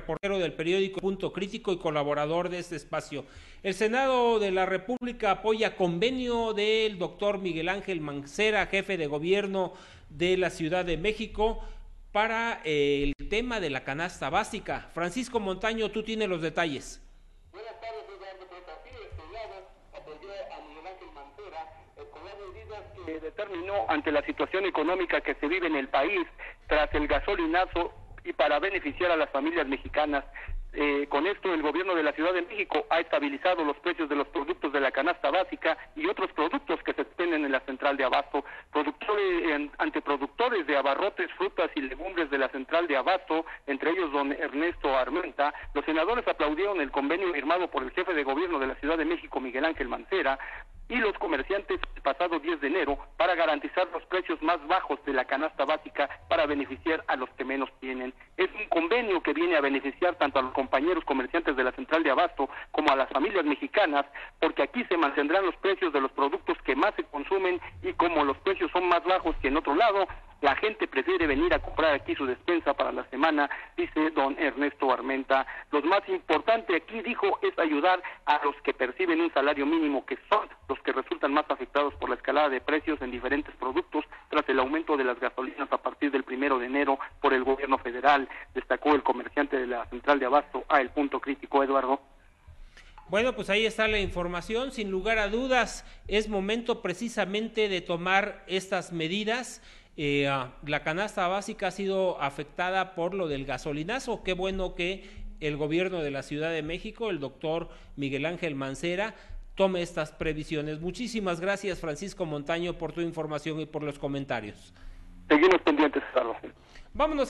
reportero del periódico Punto Crítico y colaborador de este espacio. El Senado de la República apoya convenio del doctor Miguel Ángel Mancera, jefe de gobierno de la Ciudad de México, para el tema de la canasta básica. Francisco Montaño, tú tienes los detalles. Buenas tardes, Eduardo. Pues así el Senado apoyó a Miguel Ángel Mancera con las medidas que determinó ante la situación económica que se vive en el país tras el gasolinazo y para beneficiar a las familias mexicanas. Con esto el gobierno de la Ciudad de México ha estabilizado los precios de los productos de la canasta básica y otros productos que se expenden en la central de abasto. Ante productores de abarrotes, frutas y legumbres de la central de abasto, entre ellos don Ernesto Armenta, los senadores aplaudieron el convenio firmado por el jefe de gobierno de la Ciudad de México, Miguel Ángel Mancera, y los comerciantes el pasado 10 de enero para garantizar los precios más bajos de la canasta básica para beneficiar a los que menos tienen. Es un convenio que viene a beneficiar tanto a los compañeros comerciantes de la central de abasto como a las familias mexicanas, porque aquí se mantendrán los precios de los productos que más se consumen y como los precios son más bajos que en otro lado, la gente prefiere venir a comprar aquí su despensa para la semana, dice don Ernesto Armenta. Lo más importante aquí, dijo, es ayudar a los que perciben un salario mínimo, que son los que resultan más afectados por la escalada de precios en diferentes productos tras el aumento de las gasolinas a partir del 1 de enero por el gobierno federal, destacó el comerciante de la central de abasto a El Punto Crítico, Eduardo. Bueno, pues ahí está la información. Sin lugar a dudas, es momento precisamente de tomar estas medidas. La canasta básica ha sido afectada por lo del gasolinazo. Qué bueno que el gobierno de la Ciudad de México, el doctor Miguel Ángel Mancera, tome estas previsiones. Muchísimas gracias, Francisco Montaño, por tu información y por los comentarios. Seguimos pendientes, Carlos. Vámonos.